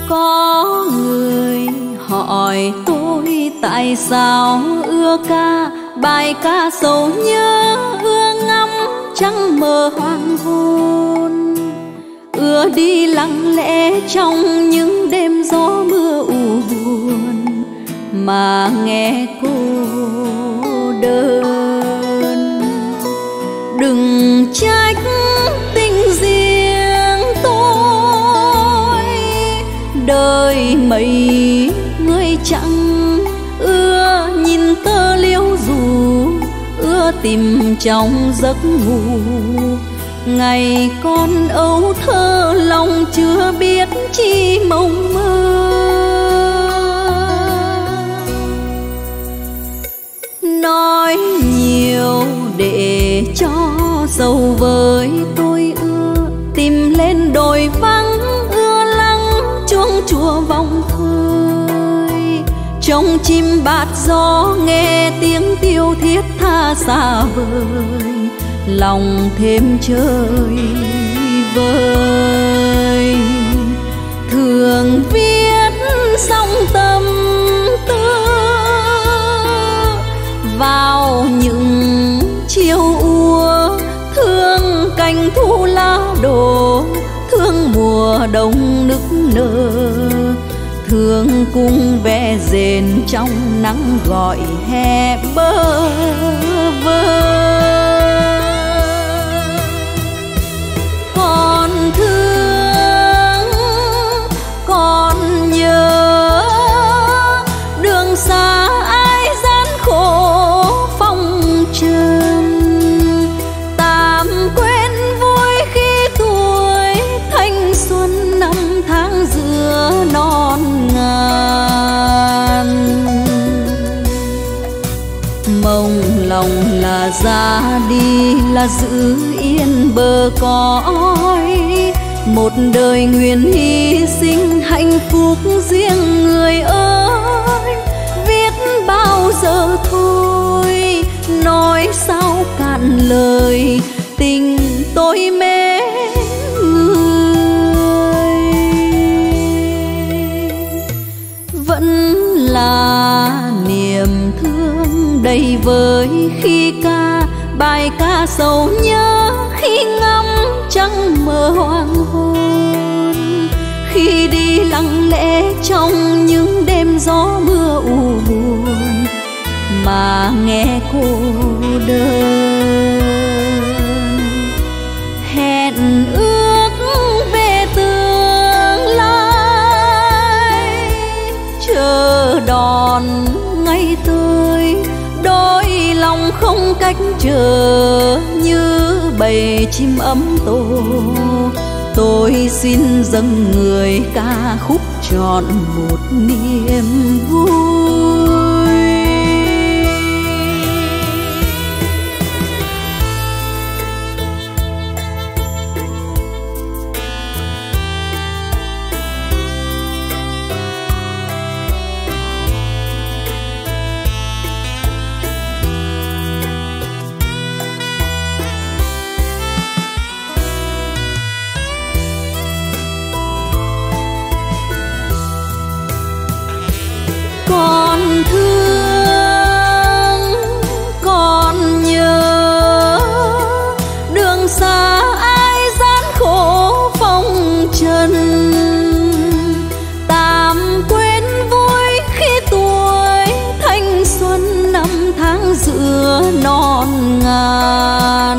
Có người hỏi tôi tại sao ưa ca bài ca sầu nhớ, ưa ngắm trăng mờ hoàng hôn, ưa đi lặng lẽ trong những đêm gió mưa u buồn mà nghe cô đơn. Đừng trách tình riêng tôi, đời mấy người chẳng ưa nhìn tơ liễu dù, ưa tìm trong giấc ngủ. Ngày con ấu thơ lòng chưa biết chi mộng mơ, nói nhiều để cho sầu với tôi ưa, tìm lên đồi vắng ưa lắng chuông chùa vòng khơi, trông chim bạt gió nghe tiếng tiêu thiết tha xa vời, lòng thêm trời vơi. Thường viết xong tâm tư vào những chiều úa, thương cành thu lá đổ, thương mùa đông nức nở, thương cung vẽ rền trong nắng gọi hè bơ vơ. Còn thương còn nhớ đường xa ai gian khổ phong trần, tạm quên vui khi tuổi thanh xuân năm tháng giữa non ngàn. Mong lòng là ra đi là giữ yên bờ cõi, một đời nguyện hy sinh hạnh phúc riêng người ơi. Viết bao giờ thôi nói sao cạn lời, tình tôi mến người vẫn là niềm thương đầy vơi khi ca bài ca sầu nhớ, khi ngắm trăng mờ hoàng hôn, khi đi lặng lẽ trong những đêm gió mưa u buồn mà nghe cô đơn. Hẹn ước về tương lai, chờ đón ngày tới, đôi lòng không cách chờ như bầy chim ấm tổ. Tôi xin dâng người ca khúc trọn một niềm vui. Còn thương còn nhớ đường xa ai gian khổ phong trần, tạm quên vui khi tuổi thanh xuân năm tháng giữa non ngàn.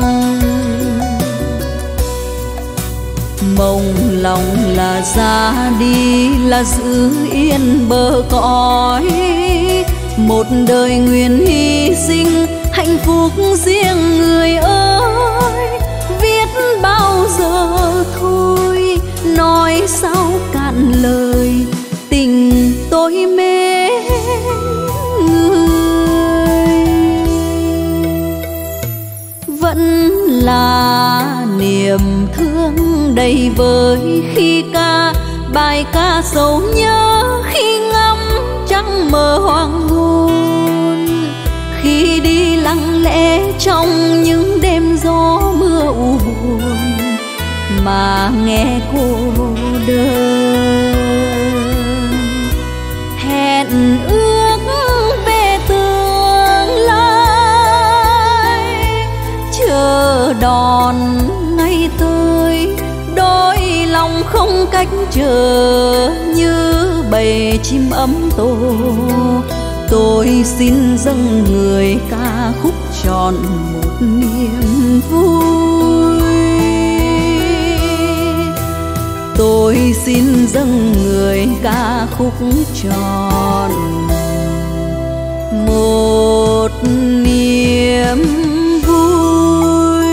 Mong lòng là ra đi là giữ yên bờ cõi, một đời nguyện hy sinh hạnh phúc riêng người ơi. Viết bao giờ thôi nói sao cạn lời, tình tôi mến người vẫn là niềm thương đầy vơi khi ca bài ca sầu nhớ, khi ngắm trăng mờ hoàng hôn, khi đi lặng lẽ trong những đêm gió mưa u buồn mà nghe cô đơn. chờ như bầy chim ấm tổ. Tôi xin dâng người ca khúc tròn một niềm vui. Tôi xin dâng người ca khúc tròn một niềm vui.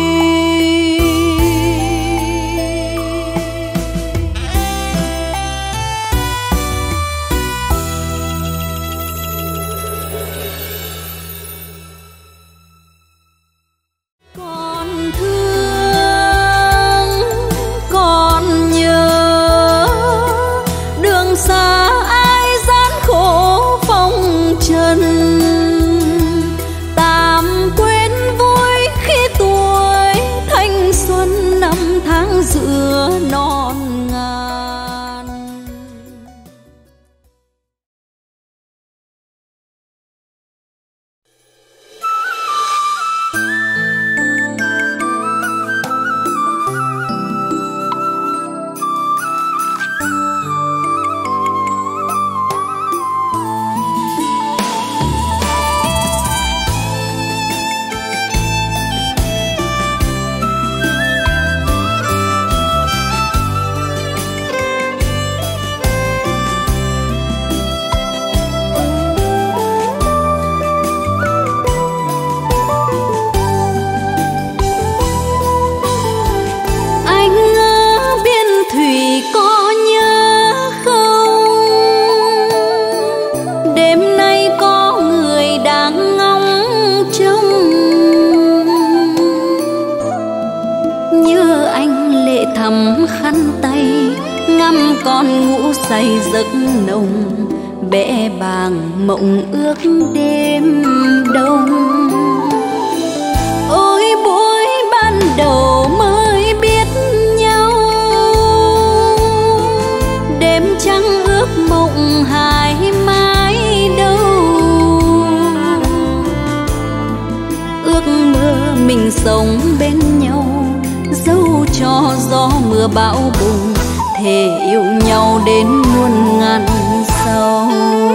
Con thương, con nhớ, đường xa ai gian khổ phong trần. Tạm quên vui khi tuổi thanh xuân, năm tháng giữa non ngàn. Khăn tay ngắm con ngủ say giấc nồng, bẽ bàng mộng ước đêm đông. Ôi buổi ban đầu mới biết nhau, đêm trăng ước mộng hai mái đâu. Ước mơ mình sống bên nhau, dẫu cho gió mưa bão bùng, thề yêu nhau đến muôn ngàn sau.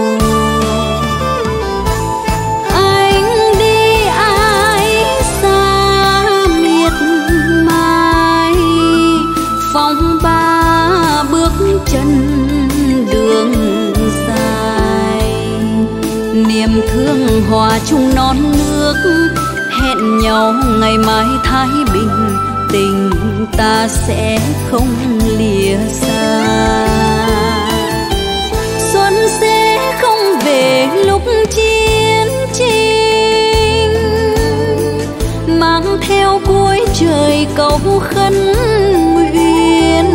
Anh đi ai xa miệt mài, phong ba bước chân đường dài. Niềm thương hòa chung non nước, hẹn nhau ngày mai thái bình, tình ta sẽ không lìa xa. Xuân sẽ không về lúc chiến tranh, mang theo cuối trời cầu khấn nguyện.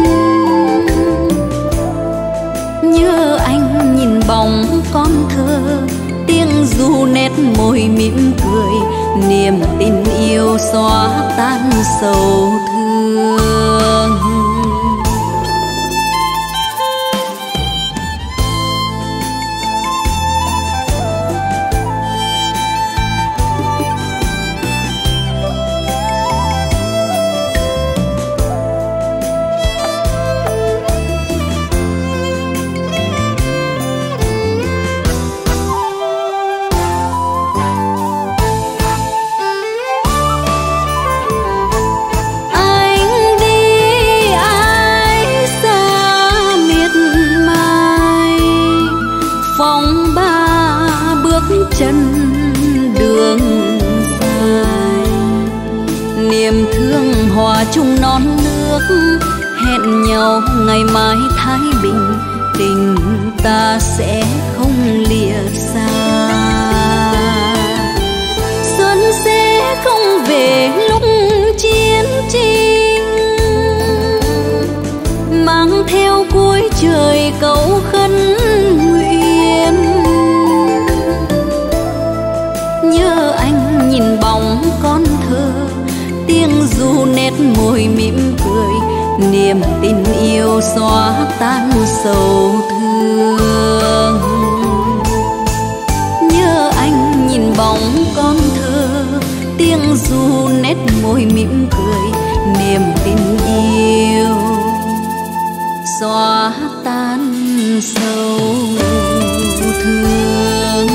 Nhớ anh nhìn bóng con thơ, tiếng ru nét môi mỉm cười, niềm tin yêu xóa tan sầu thương. Chân đường dài, niềm thương hòa chung non nước, hẹn nhau ngày mai thái bình, tình ta sẽ không lìa xa. Xuân sẽ không về lúc chiến tranh, mang theo cuối trời cầu khấn nguyện. Nhớ anh nhìn bóng con thơ, tiếng ru nét môi mỉm cười, niềm tin yêu xóa tan sầu thương. Nhớ anh nhìn bóng con thơ, tiếng ru nét môi mỉm cười, niềm tin yêu xóa tan sầu thương.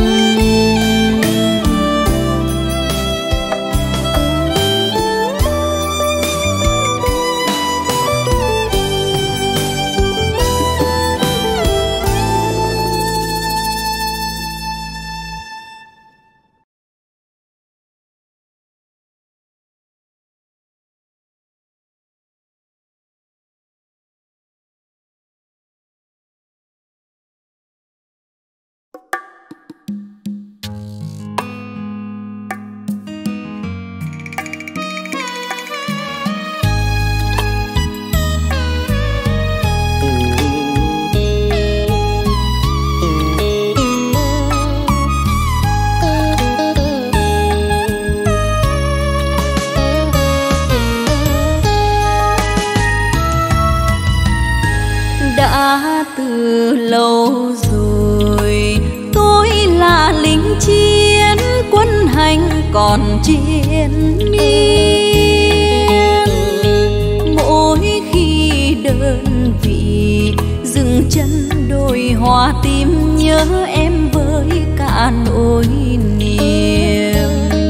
Đã từ lâu rồi tôi là lính chiến, quân hành còn triền miên. Mỗi khi đơn vị dừng chân đôi hoa tim, nhớ em với cả nỗi niềm.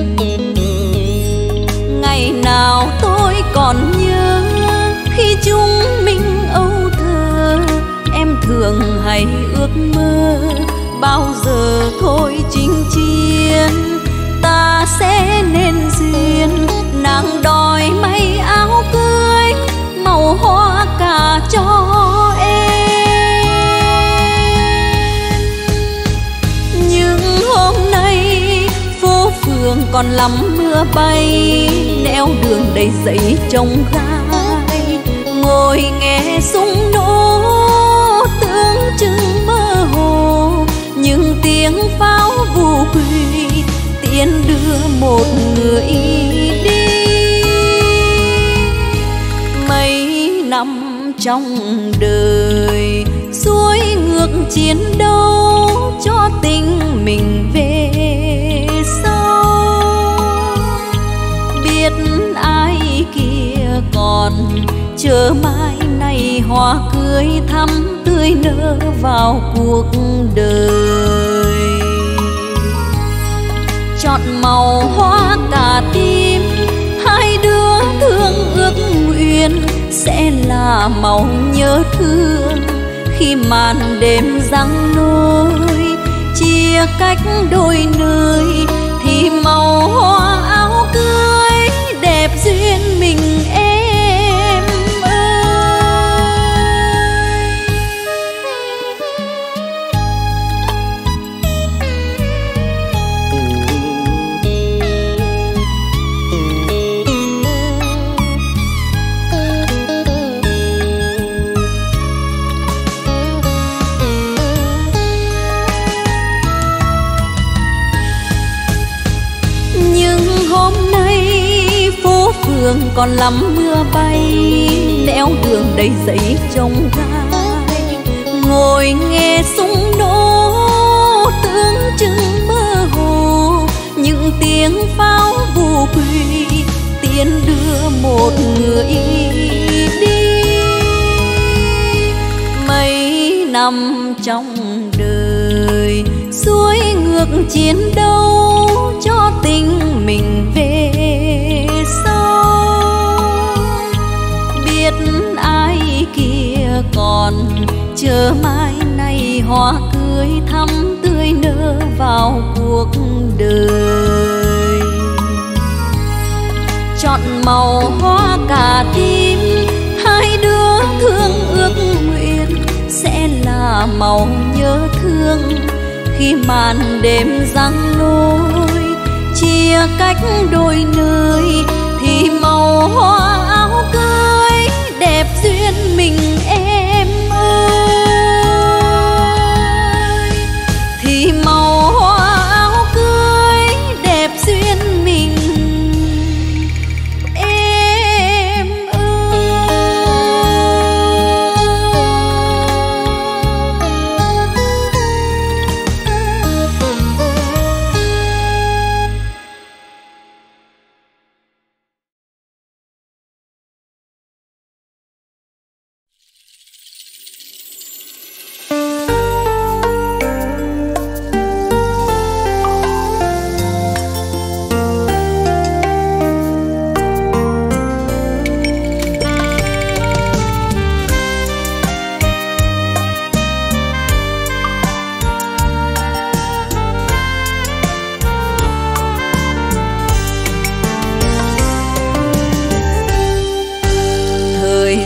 Ngày nào tôi còn nhớ khi chúng mình âu thơ, em thường hay ước mơ bao giờ thôi chinh chiến ta sẽ nên duyên. Nàng đòi may áo cưới màu hoa cà cho em, nhưng hôm nay phố phường còn lắm mưa bay, nẻo đường đầy giấy trông gai. Ngồi nghe súng nổ tưởng chừng mơ hồ, nhưng tiếng pháo vù quỳ tiễn đưa một người đi. Mấy năm trong đời xuôi ngược chiến đấu, cho tình mình về sau. Biết ai kia còn chờ mai này hoa cưới thắm tươi nở vào cuộc đời. Chọn màu hoa cà tím, hai đứa thương ước nguyện sẽ là màu nhớ thương. Khi màn đêm giăng lối chia cách đôi nơi, thì màu hoa áo cưới đẹp duyên mình em ơi. Nhưng hôm nay phố phường còn lắm mưa bay, nẻo đường đầy giấy trông gai. Ngồi nghe súng nổ tưởng chừng mơ hồ, những tiếng pháo vù quỳ tiễn đưa một người đi. Mấy năm trong đời xuôi ngược chiến đấu, cho tình mình về sau. Biết ai kia còn chờ mai này hoa cưới thắm tươi nở vào cuộc đời. Chọn màu hoa cà tím, hai đứa thương ước nguyện sẽ là màu nhớ thương. Khi màn đêm giăng lối chia cách đôi nơi, thì màu hoa áo cưới đẹp duyên mình em ơi. Thì màu hoa áo cưới đẹp duyên mình em ơi.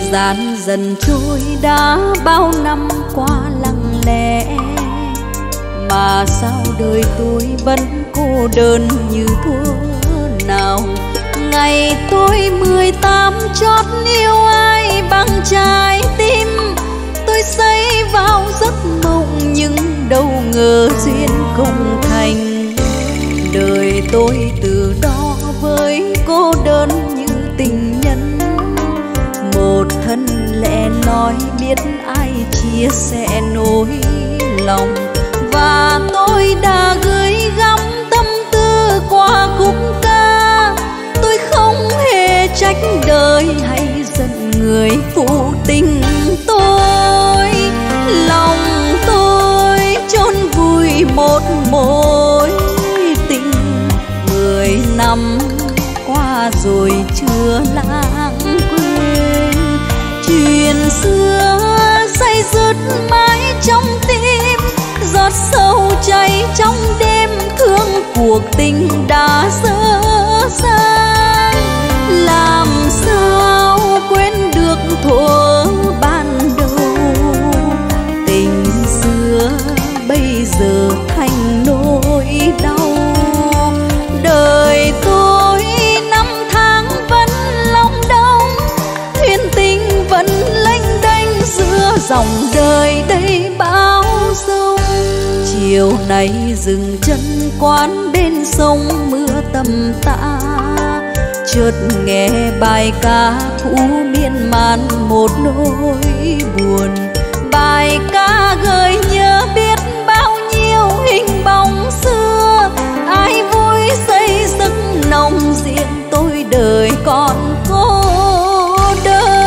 gian dần trôi đã bao năm qua lặng lẽ, mà sao đời tôi vẫn cô đơn như thuở nào. Ngày tôi 18 chót yêu ai bằng trái tim, tôi xây vào giấc mộng nhưng đâu ngờ duyên không thành. Đời tôi từ đó với cô đơn như tình nhân, một thân lẻ loi biết ai chia sẻ nỗi lòng. Và tôi đã gửi gắm tâm tư qua khúc ca, tôi không hề trách đời hay giận người phụ tình tôi. Lòng tôi chôn vùi một mối tình, 10 năm qua rồi chưa lãng quên. Chuyện xưa say dứt mãi trong tim, giọt sâu cháy trong đêm, thương cuộc tình đã dở dang. Làm sao quên được thuở ban đầu, tình xưa bây giờ thành nỗi đau. Đời tôi năm tháng vẫn long đong, thuyền tình vẫn lênh đênh giữa dòng đời đầy bão giông. Chiều nay dừng chân quán bên sông mưa tầm tã, chợt nghe bài ca cũ miên man một nỗi buồn. Bài ca gợi nhớ biết bao nhiêu hình bóng xưa, ai vui xây giấc nồng, riêng tôi đời còn cô đơn.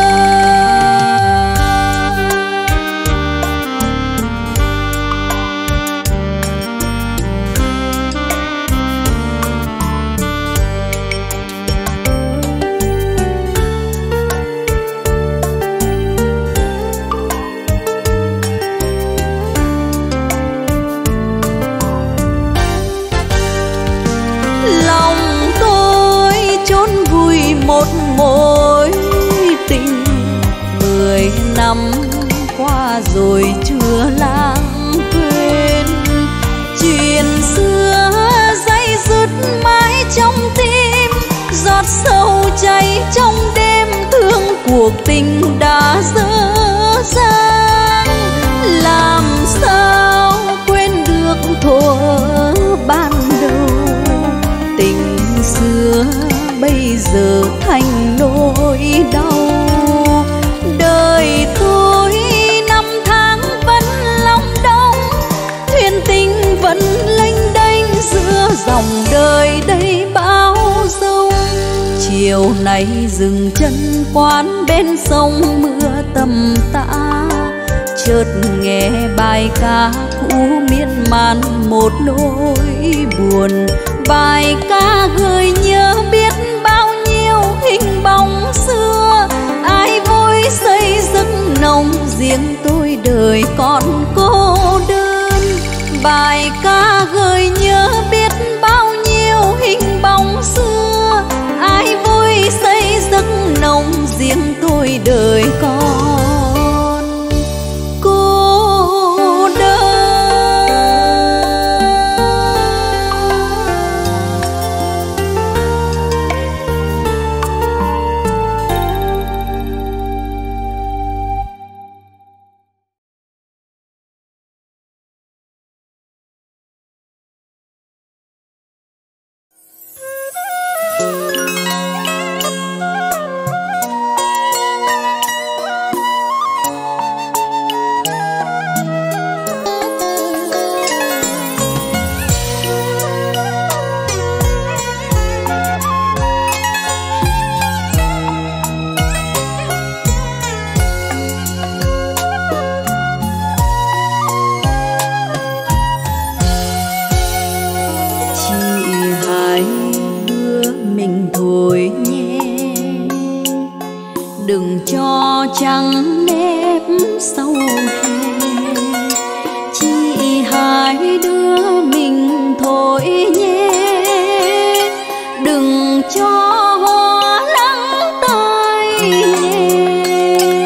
Một mối tình 10 năm qua rồi chưa lãng quên. Chuyện xưa day dứt mãi trong tim, giọt sâu cháy trong đêm, thương cuộc tình đã dở dang. Làm sao quên được thuở ban đầu, tình xưa bây giờ thành nỗi đau. Đời tôi năm tháng vẫn long đong, thuyền tình vẫn lênh đênh giữa dòng đời đầy bão giông. Chiều nay dừng chân quán bên sông mưa tầm tã, chợt nghe bài ca cũ miên man một nỗi buồn. Bài ca gợi nhớ biết bao nhiêu hình bóng xưa, ai vui xây giấc nồng, riêng tôi đời còn cô đơn. Bài ca gợi nhớ biết bao nhiêu hình bóng xưa, ai vui xây giấc nồng, riêng tôi đời còn cô đơn. Đừng cho trắng nếp sâu hè, chỉ hai đứa mình thôi nhé. Đừng cho hoa nắng tơi nhẹ,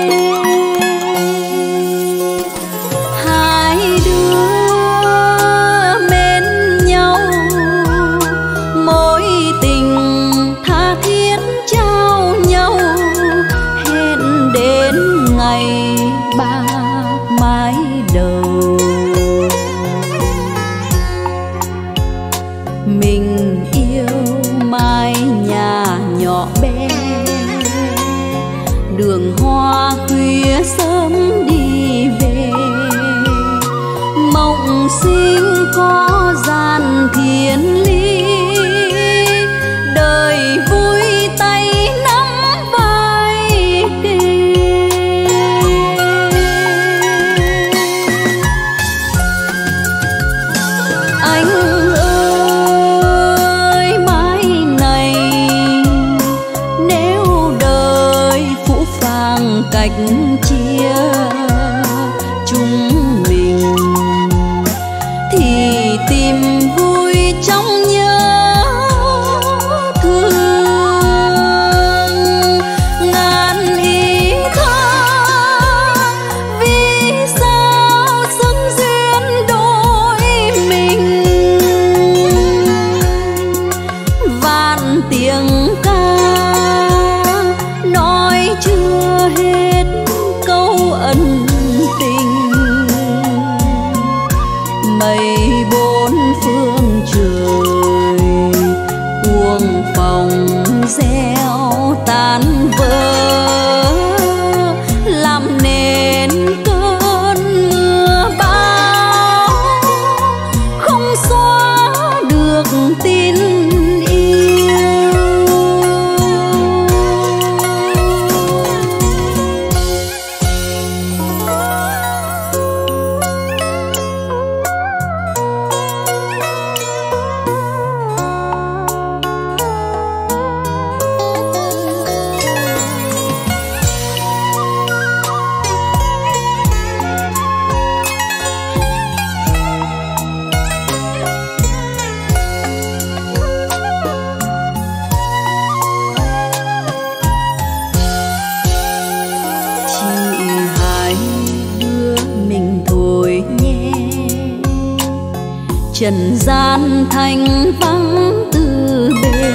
trần gian thanh vắng từ bề,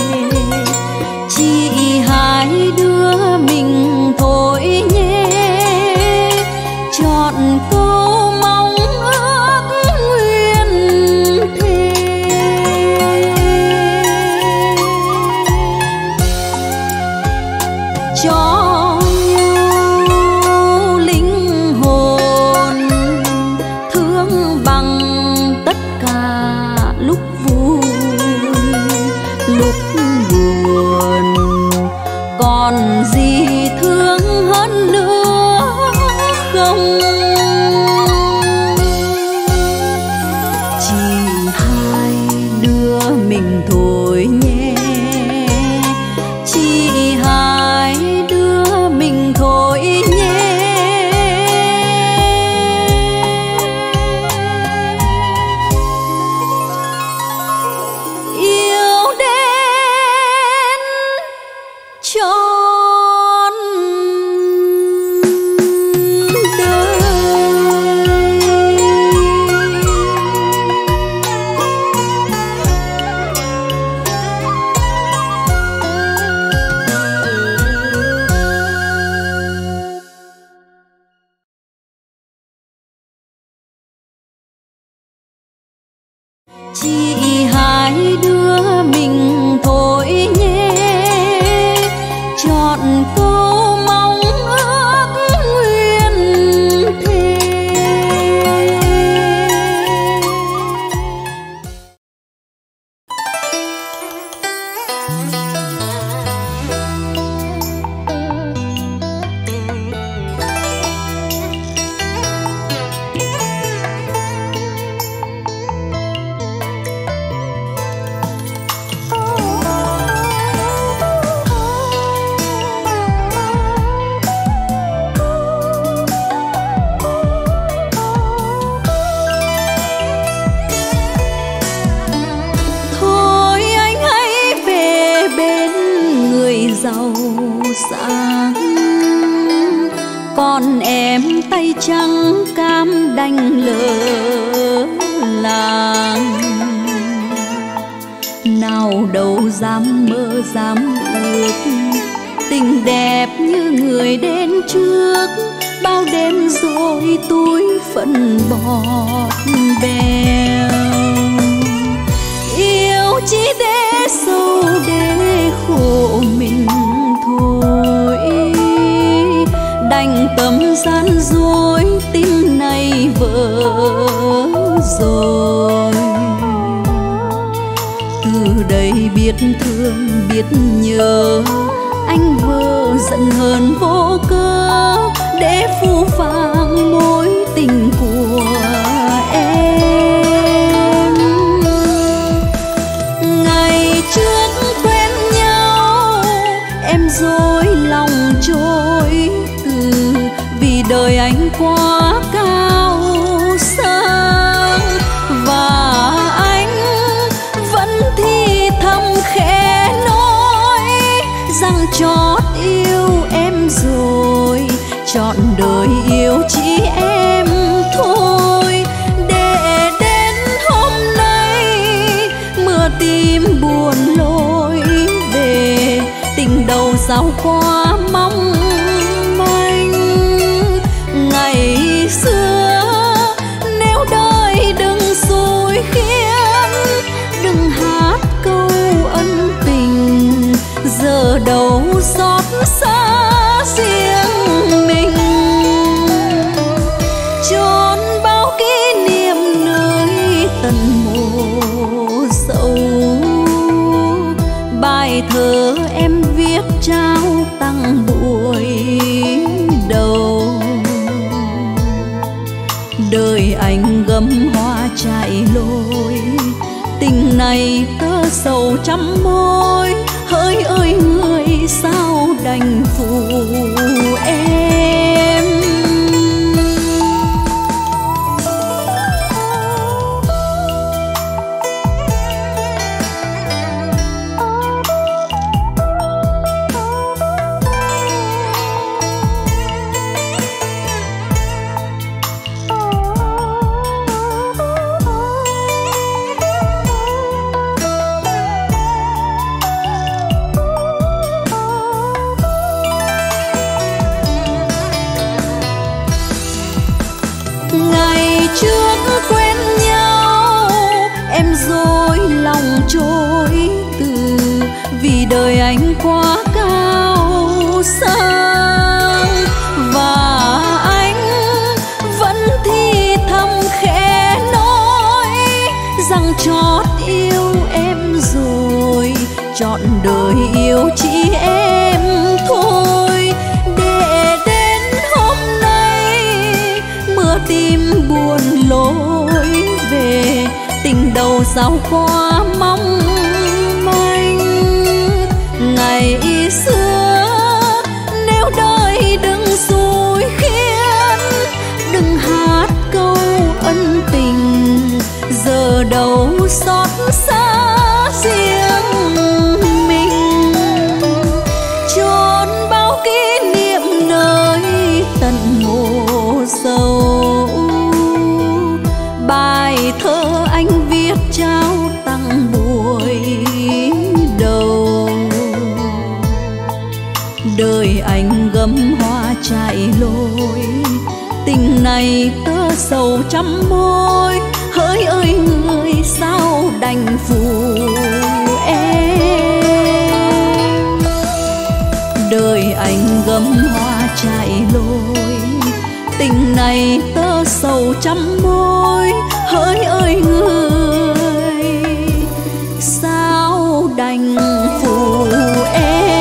chỉ hai đứa mình thôi nhé, chọn câu mong ước nguyên thề. Cho nhau linh hồn thương bằng tất cả lúc vui lúc buồn, còn gì thương hơn nữa không? Chỉ hai đứa mình thôi nhé, chỉ hai đứa mình thôi nhé. Yêu đến trọn đời. Chỉ hai đứa mình thôi nhé, chọn câu mong ước nguyên thề. Thôi anh hãy về bên người giàu sang, còn em tay trắng cam đành lỡ làng. Nào đâu dám mơ dám ước, tình đẹp như người đến trước, bao đêm rồi tôi phận bọt bèo. Yêu chỉ để sâu để khổ mình thôi, đành tâm gian dối tim này vỡ rồi. Từ đây biết thương biết nhớ, anh vỡ giận hờn vô cớ để phũ phàng mối tình của em. Ngày trước quen nhau em dối lòng trôi từ, vì đời anh quá cao sang, và anh vẫn thì thầm khẽ nói rằng chót yêu em rồi, chọn đời yêu chỉ em thôi. Để đến hôm nay mưa tim buồn lối về, tình đầu sao quá mong manh. Ngày xưa nếu đời đừng xui khiến, đừng hát câu ân tình, giờ đâu xót xa riêng mình. Chôn bao kỷ niệm nơi tận mộ sâu, bài thơ em viết trao tặng buổi đầu. Đời anh gấm hoa chạy lối, tình này tơ sầu trăm mối, hỡi ơi người sao đành phụ em. rằng chót yêu em rồi, trọn đời yêu chỉ em thôi. Để đến hôm nay mưa tim buồn lối về, tình đầu sao quá mong manh. Ngày xưa nếu đời đừng xui khiến, đừng hát câu ân tình, giờ đâu xót xa riêng mình. Chốn bao kỷ niệm nơi tận mộ sâu, bài thơ anh viết trao tặng buổi đầu. Đời anh gấm hoa chạy lối, tình này tơ sầu trăm mối. Hỡi ơi người sao đành phụ em. Đời anh gấm hoa chạy lối, tình này tơ sầu trăm mối. Hỡi ơi người sao đành phụ em.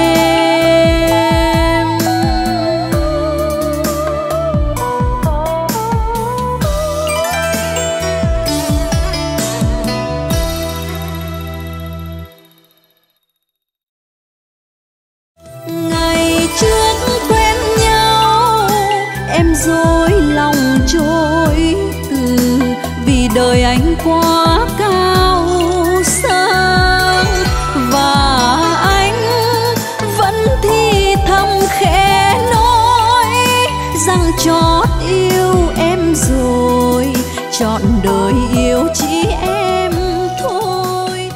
Ngày trước quen nhau em dối lòng trôi từ, vì đời anh quá cao sang. Và anh vẫn thì thầm khẽ nói rằng chót yêu em rồi, trọn đời yêu chỉ em thôi.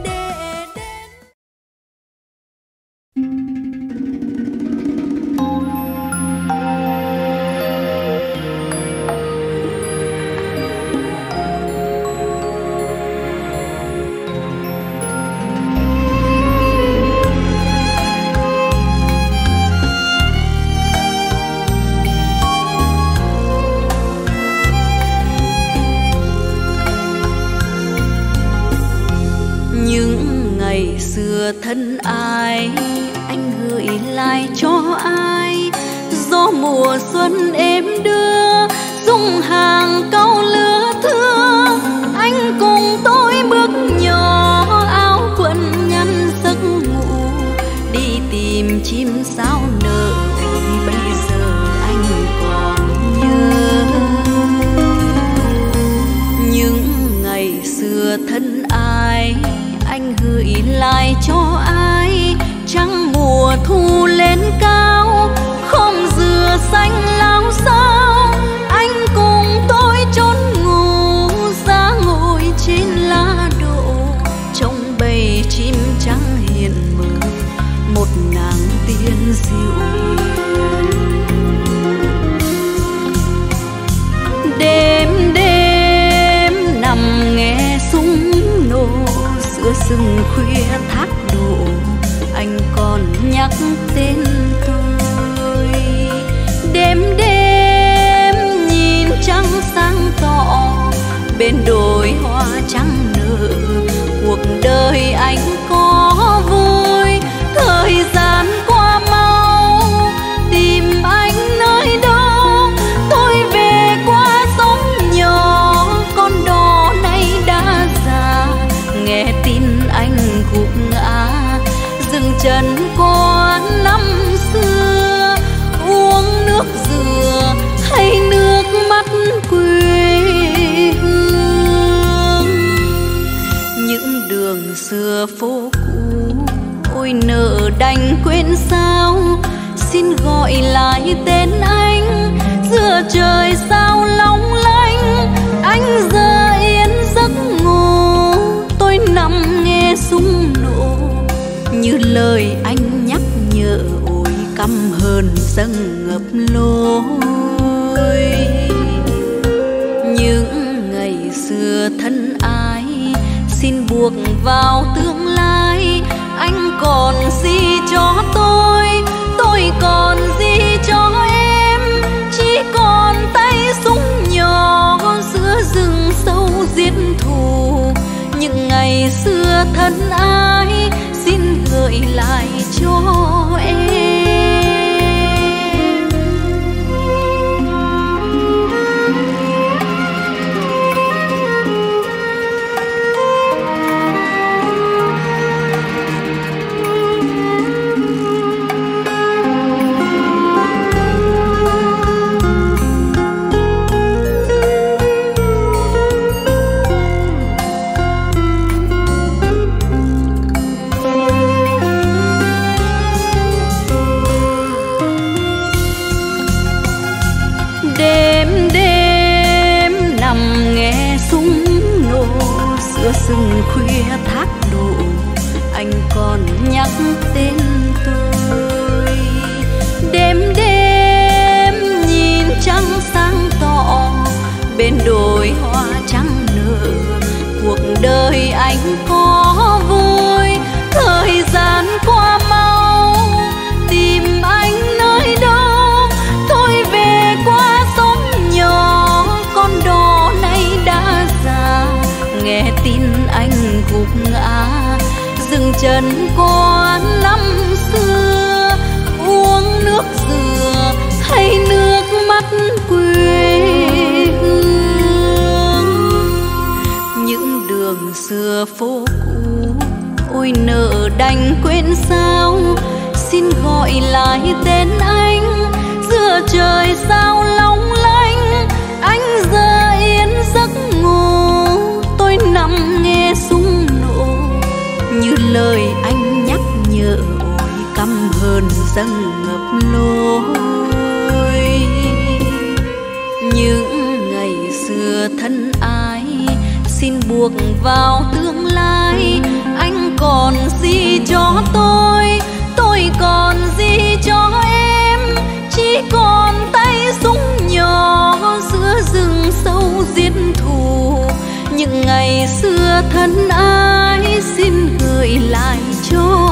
Những ngày xưa thân ai anh gửi lại cho ai, gió mùa xuân êm đưa dung hàng câu lứa thương. Anh cùng tôi bước nhỏ áo quần nhăn giấc ngủ, đi tìm chim sao nở. Bây giờ anh còn nhớ những ngày xưa thân ai anh gửi lại cho ai. Trăng mùa thu lên cao, không dừa xanh lao sao. Anh cùng tôi trốn ngủ ra ngồi trên lá đổ, trong bầy chim trắng hiền mờ một nàng tiên diệu hiền. Đêm đêm nằm nghe súng nổ, giữa rừng khuya thác đổ, anh còn nhắc tên tôi. Đêm đêm nhìn trăng sáng tỏ, bên đồi hoa trắng nở, cuộc đời anh có vui. Thời gian qua mau, tìm anh nơi đâu, tôi về qua sóng nhỏ, con đò nay đã già. Nghe tin anh gục ngã, dừng chân quán năm xưa, uống nước dừa hay nước mắt quê hương. Những đường xưa phố cũ ôi nợ đành quên sao, xin gọi lại tên anh giữa trời sao long lanh. Anh giờ yên giấc ngủ, tôi nằm nghe súng nổ, như lời anh nhắc nhở ôi căm hờn dâng ngập lối. Những ngày xưa thân ai xin buộc vào tương lai. Anh còn gì cho tôi còn gì cho em, chỉ còn tay súng nhỏ giữa rừng sâu giết thù. ngày xưa thân ái xin gợi lại cho em. Rừng khuya thác đổ anh còn nhắc tên tôi. Đêm đêm nhìn trăng sáng tỏ bên đồi hoa trắng nở, cuộc đời anh có vui. Thời gian qua mau tìm anh nơi đâu, thôi về qua xóm nhỏ con đò nay đã già. Nghe tin anh gục ngã dừng chân quán năm xưa, uống nước dừa hay nước mắt quê hương. Những đường xưa phố cũ ôi nợ đành quên sao, xin gọi lại tên anh giữa trời sao long lanh. Anh giờ yên giấc ngủ, tôi nằm nghe súng nổ như lời anh nhắc nhở. Ôi căm hờn dâng ngập lối. Những ngày xưa thân ái xin buộc vào tương lai. Anh còn gì cho tôi còn gì cho em. Chỉ còn tay súng nhỏ giữa rừng sâu giết thù. Những ngày xưa thân ái xin gửi lại cho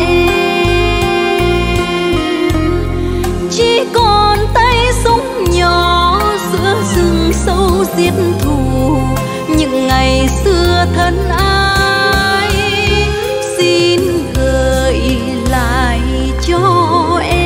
em. Chỉ còn tay súng nhỏ giữa rừng sâu giết thù. Những ngày xưa thân ái xin gửi lại cho em.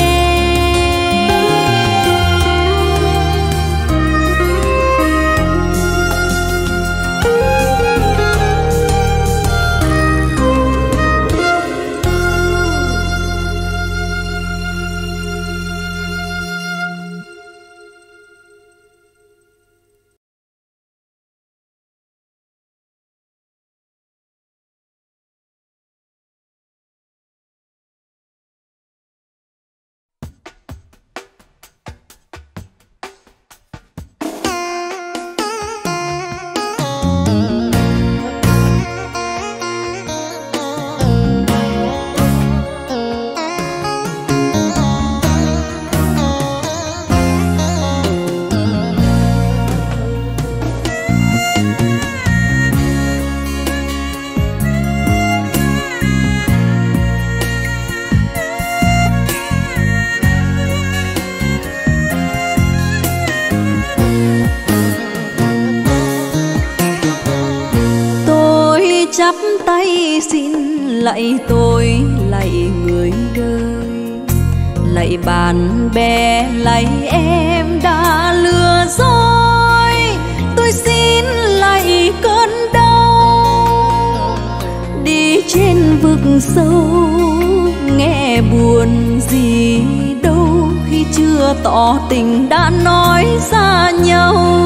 Chắp tay xin lạy tôi, lạy người đời, lạy bạn bè, lạy em đã lừa dối. Tôi xin lạy cơn đau đi trên vực sâu, nghe buồn gì đâu khi chưa tỏ tình đã nói xa nhau.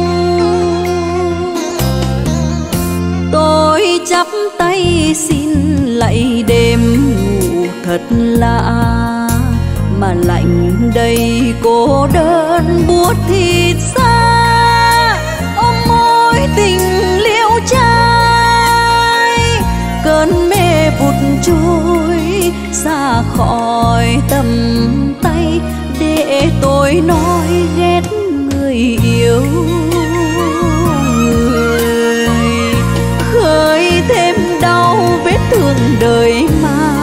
Tôi chắp tay xin lạy đêm ngủ thật lạ, mà lạnh đầy cô đơn buốt thịt xa. Ôm môi tình liễu trai, cơn mê vụt trôi xa khỏi tầm tay. Để tôi nói ghét người yêu, khơi thêm đau vết thương đời mà.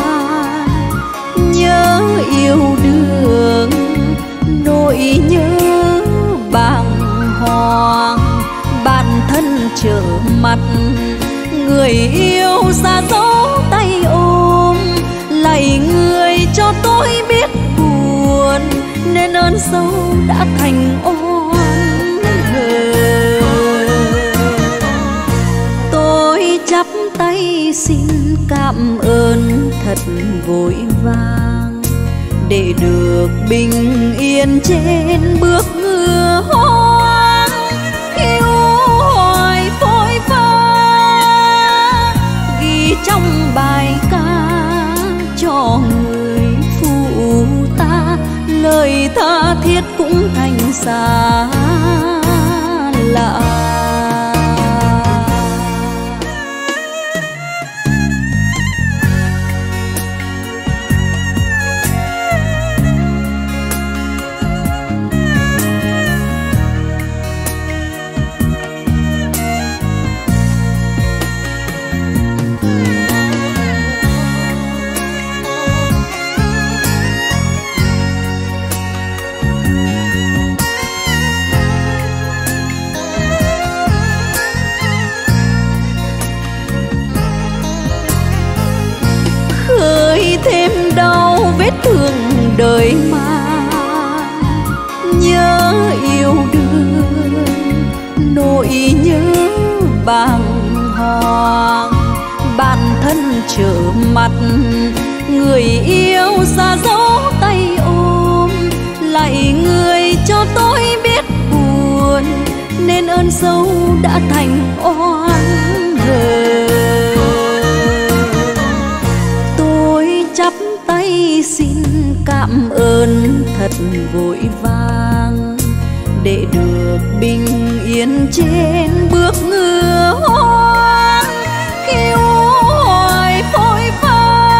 Nhớ yêu đương nỗi nhớ bàng hoàng, bản thân trở mặt người yêu xa dấu tay ôm, lạy người cho tôi biết buồn, nên ơn sâu đã thành oan hờn. Tôi chắp tay xin cảm ơn thật vội vàng, để được bình yên trên bước ngựa hoang. Yêu hoài phôi pha ghi trong bài ca cho người phụ ta, lời tha thiết cũng thành xa lạ. Thêm đau vết thương đời mà nhớ yêu đương, nỗi nhớ bàng hoàng. Bản thân trở mặt người yêu xa dấu tay ôm, lạy người cho tôi biết buồn, nên ơn sâu đã thành oan hờn. Chắp tay xin cảm ơn thật vội vàng, để được bình yên trên bước ngựa hoang. Kêu hoài phôi pha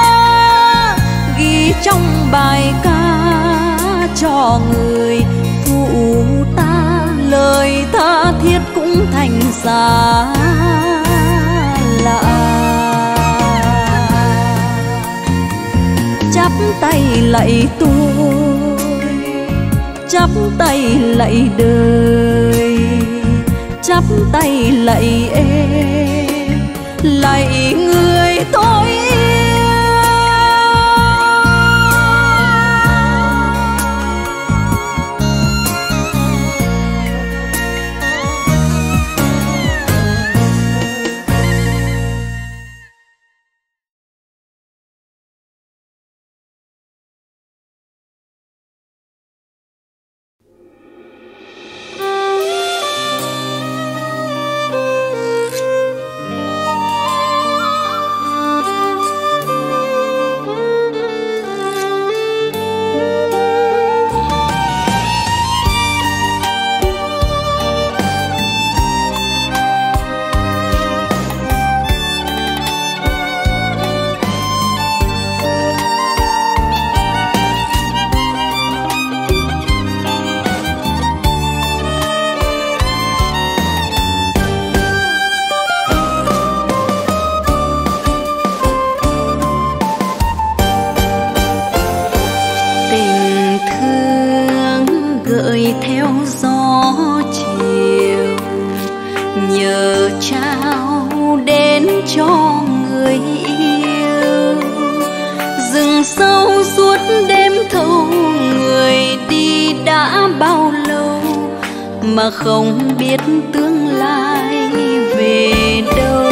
ghi trong bài ca cho người phụ ta, lời tha thiết cũng thành xa lạ. Chắp tay lạy tôi, chắp tay lạy đời, chắp tay lạy em, lạy người tôi mà không biết tương lai về đâu.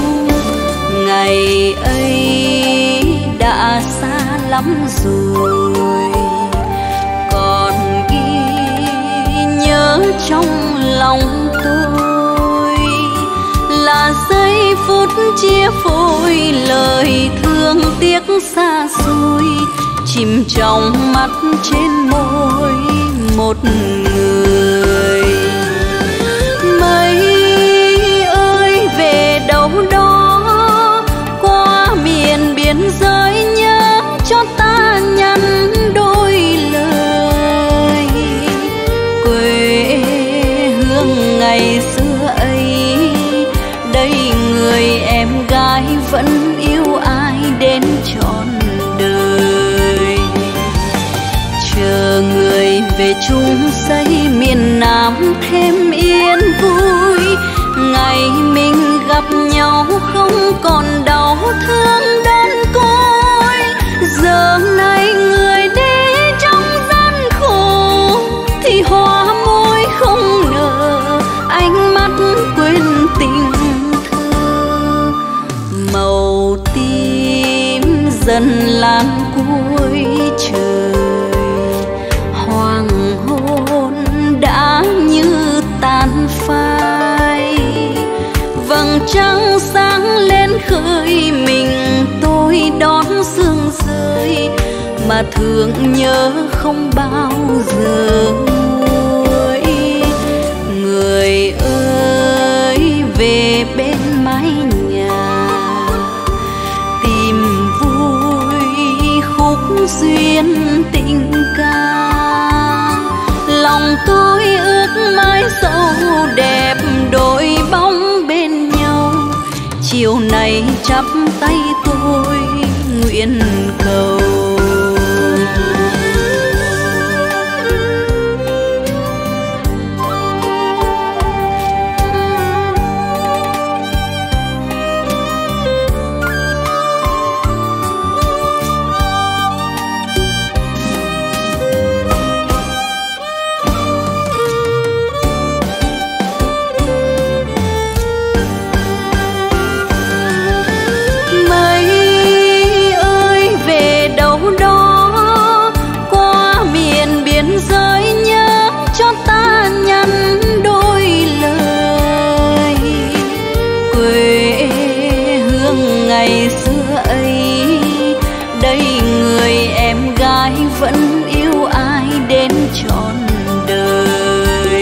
Ngày ấy đã xa lắm rồi, còn ghi nhớ trong lòng tôi là giây phút chia phôi, lời thương tiếc xa xôi chìm trong mắt trên môi một người. Mây ơi về đâu đó qua miền biên giới, nhớ cho ta nhắn đôi lời. Quê hương ngày xưa ấy, đây người em gái vẫn yêu ai đến trọn đời. Chờ người về chung xây miền Nam thêm yên vui, ngày mình gặp nhau không còn đau thương đơn côi. Giờ này người đi trong gian khổ thì hoa môi không nở, ánh mắt quên tình thơ. Màu tím dần lan cuối trời, hoàng hôn đã như tàn phai. Vầng trăng sáng lên khơi mình, tôi đón sương rơi mà thương nhớ không bao giờ nguôi. Người ơi về bên mái nhà, tìm vui khúc duyên tình ca. Lòng tôi ước mãi sâu đẹp đôi bóng bên nhau. Chiều nay chắp tay tôi nguyện cầu. Ngày xưa ấy, đây người em gái vẫn yêu ai đến trọn đời.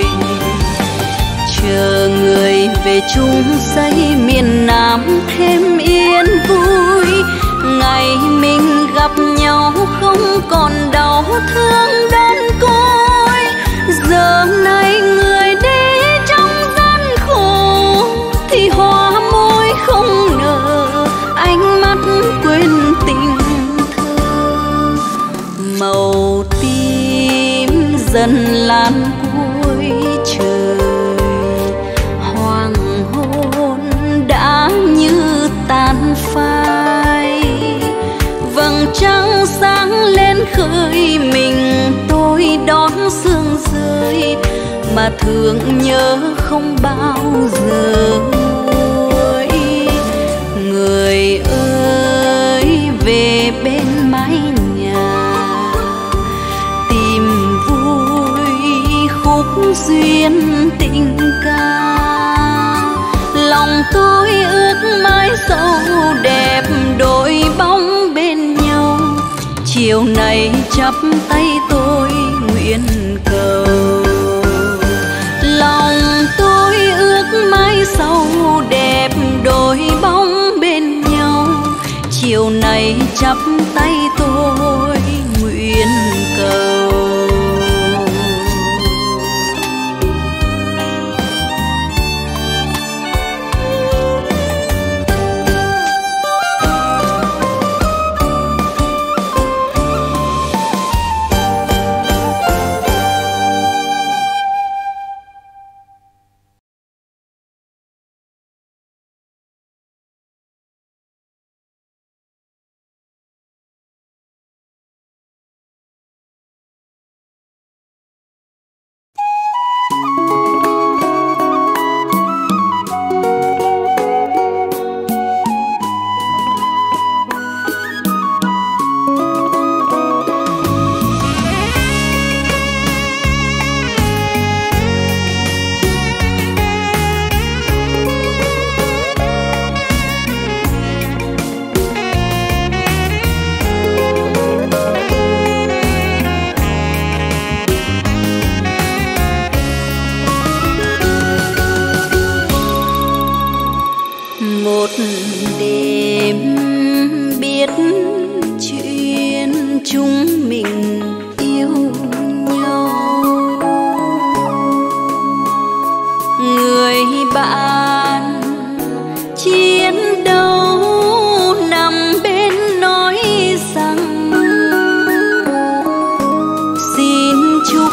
Chờ người về chung xây miền Nam thêm yên vui. Ngày mình gặp nhau không còn đau thương đơn côi. Giờ này người đi trong gian khổ thì hoa môi không nở, ánh mắt quên tình thơ. Màu tím dần lan cuối trời, hoàng hôn đã như tàn phai. Vầng trăng sáng lên khơi mình, tôi đón sương rơi mà thương nhớ không bao giờ nguôi. Người ơi về bên mái nhà, tìm vui khúc duyên tình ca. Lòng tôi ước mãi sâu đẹp đôi bóng bên nhau. Chiều nay chắp tay tôi nguyện cầu. Lòng tôi ước mãi sâu đẹp đôi bóng bên nhau. Chiều nay chắp tay tôi nguyện cầu.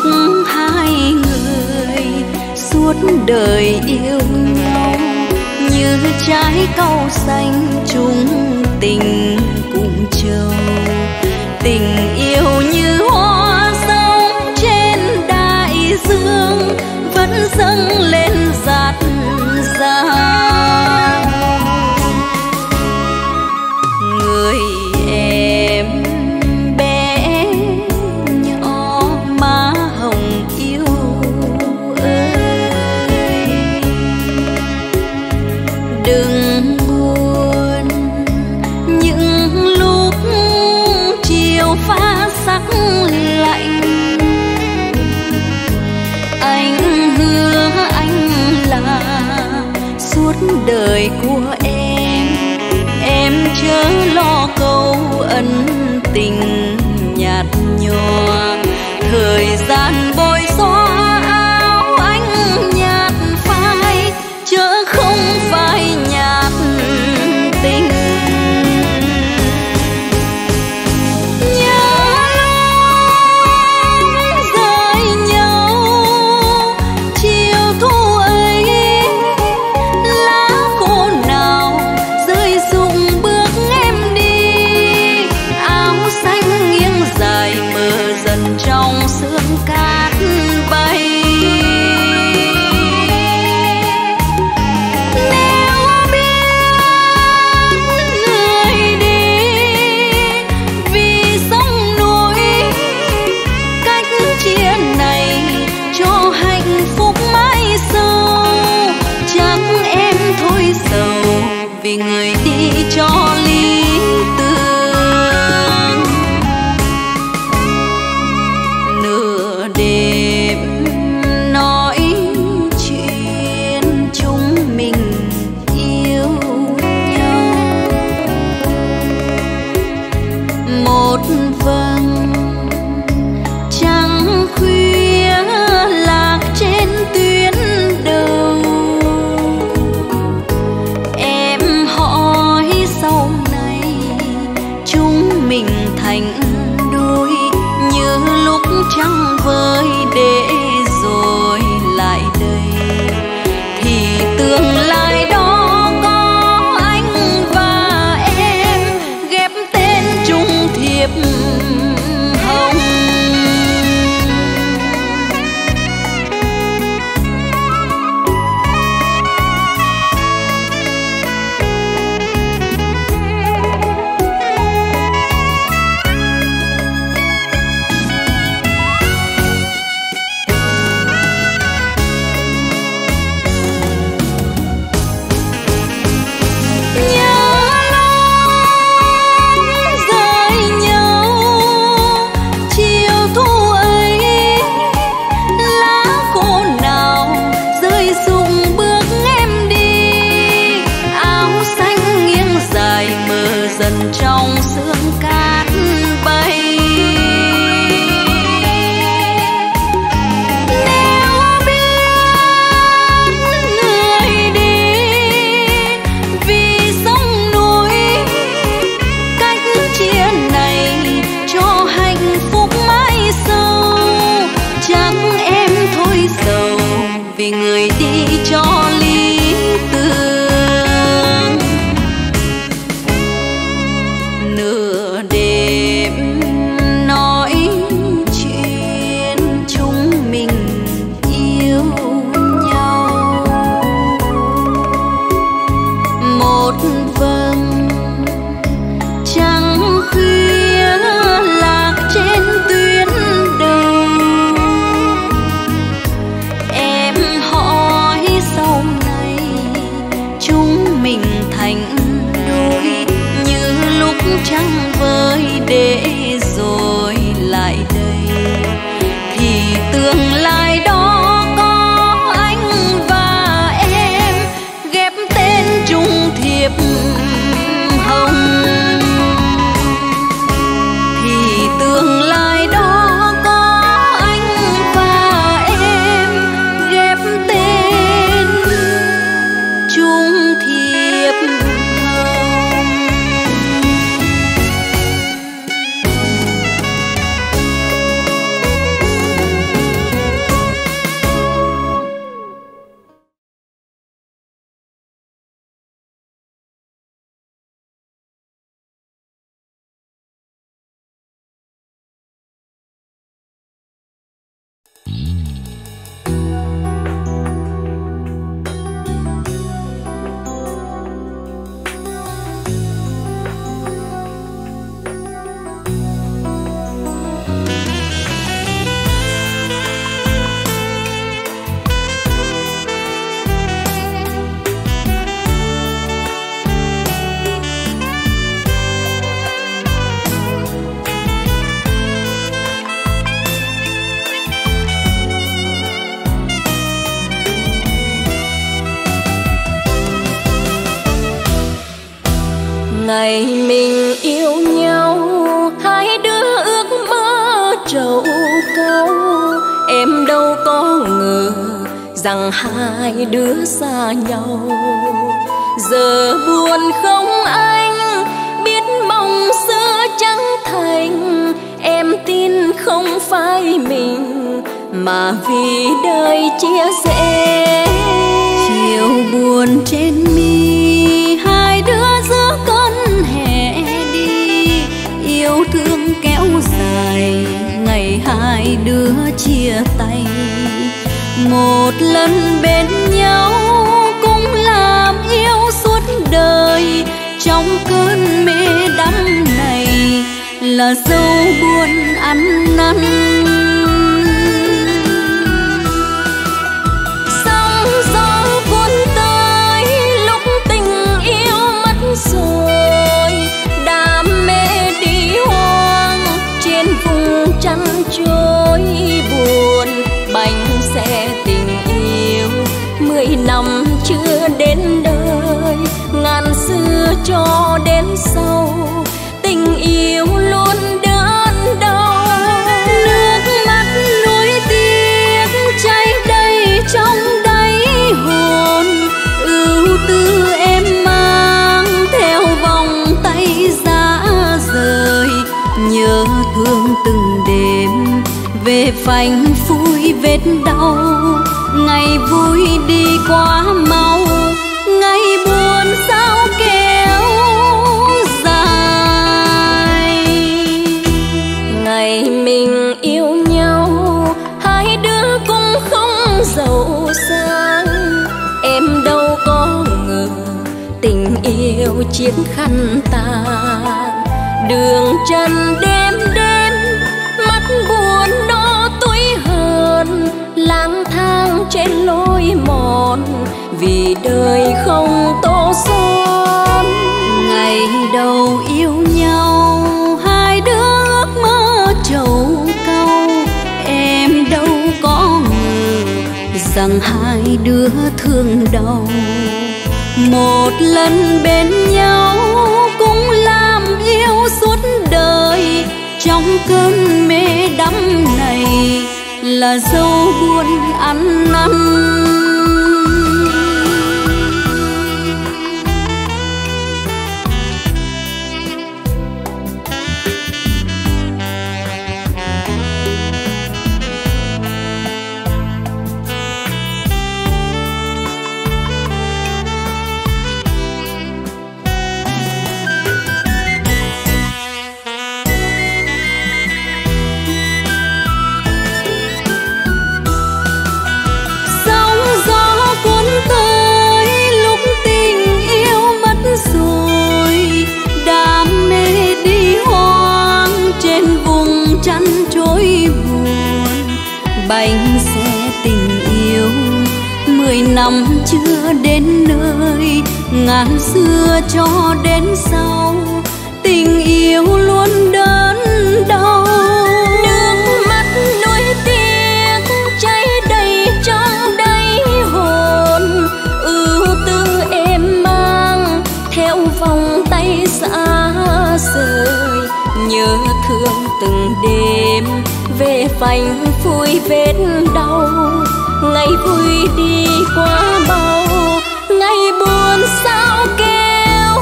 đời yêu nhau như trái cau xanh chung tình cùng trầu. Tình yêu như hoa sông trên đại dương vẫn dâng lên dạt dào. Người em bé nhỏ má hồng yêu ơi, đừng buồn những lúc chiều pha sắc lạnh. Anh hứa anh là suốt đời của em chớ lo câu ân tình nhạt nhòa. Thời gian bôi xóa áo anh nhạt phai, chớ không phải nhạt tình. Trong sương cát bay, nếu biết người đi vì sông núi, cách chia này cho hạnh phúc mãi sau, chắc em thôi sầu vì người đi cho lý tưởng. Đêm nói chuyện chúng mình yêu nhau, một vầng trăng khuya lạc trên tuyến đầu. Em hỏi sau này chúng mình thành đôi như lúc trăng vơi để rồi lại đây, thì tương lai đó có anh và em ghép tên chung thiệp hồng. Dần trong sương cát bay, nếu biết người đi vì sông núi, cách chia này cho hạnh phúc mãi sau, chắc em thôi sầu vì người đi cho lý tưởng. Nửa đêm nói chuyện chúng mình yêu nhau, một vầng trăng khuya lạc trên tuyến đầu. Em hỏi sau này Ngày mình yêu nhau, hai đứa ước mơ trầu cau. Em đâu có ngờ rằng hai đứa xa nhau. Giờ buồn không anh, biết mong xưa chẳng thành. Em tin không phải mình, mà vì đời chia sẻ. Chiều buồn trên mi, hai đứa giữa cơn hè đi. Yêu thương kéo dài, ngày hai đứa chia tay. Một lần bên nhau cũng làm yêu suốt đời. Trong cơn mê đắm này là dấu buồn ăn năn. Sóng gió cuốn tới lúc tình yêu mất rồi. Đam mê đi hoang trên vùng chăn trôi buồn. Bánh xe tình yêu 10 năm chưa đến đời. Ngàn xưa cho đến sau, tình yêu luôn đớn đau. Nước mắt nuối tiếc cháy đầy trong đáy hồn. Ưu tư em mang theo vòng tay giá rời. Nhớ thương từng đêm về phanh phui vết đau. Ngày vui đi quá mau, ngày buồn sao kéo dài. Ngày mình yêu nhau, hai đứa cũng không giàu sang. Em đâu có ngờ tình yêu chiếc khăn tàn. Đường chân đêm đêm, mắt buồn nó tối hơn. Lang thang trên lối mòn, vì đời không tô son. Ngày đầu yêu nhau, hai đứa ước mơ trầu cau. Em đâu có ngờ rằng hai đứa thương đau. Một lần bên nhau cũng làm yêu suốt đời. Trong cơn mê đắm này là dấu buồn ăn năn. Bánh xe tình yêu 10 năm chưa đến nơi. Ngàn xưa cho đến sau, tình yêu luôn đớn đau. Nước mắt nuối tiếc cháy đầy trong đáy hồn. Ưu tư em mang theo vòng tay xa rời. Nhớ thương từng đêm về phanh phui vết đau. Ngày vui đi quá mau, ngày buồn sao kéo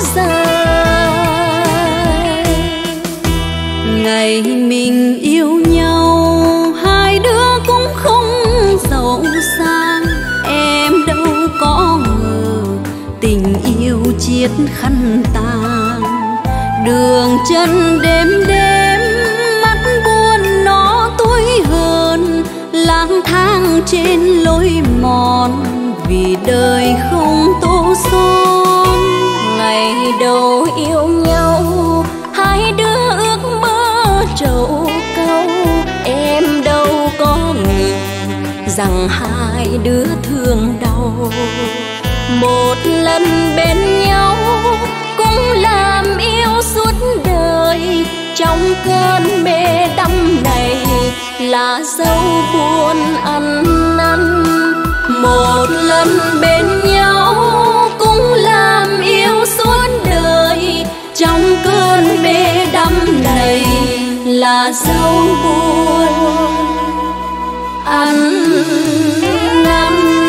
dài. Ngày mình yêu nhau, hai đứa cũng không giàu sang. Em đâu có ngờ tình yêu chiết khăn tàn. Đường chân đêm đêm, mắt buồn nó tối hơn. Lang thang trên lối mòn, vì đời không tô son. Ngày đầu yêu nhau, hai đứa ước mơ trầu cau. Em đâu có ngờ rằng hai đứa thương đau. Một lần bên nhau cũng làm yêu suốt đời. Trong cơn mê đắm này là dấu buồn ăn năn. Một lần bên nhau cũng làm yêu suốt đời. là dấu buồn ăn năn.